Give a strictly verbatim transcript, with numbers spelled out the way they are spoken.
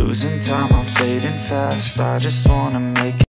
Losing time, I'm fading fast. I just wanna make it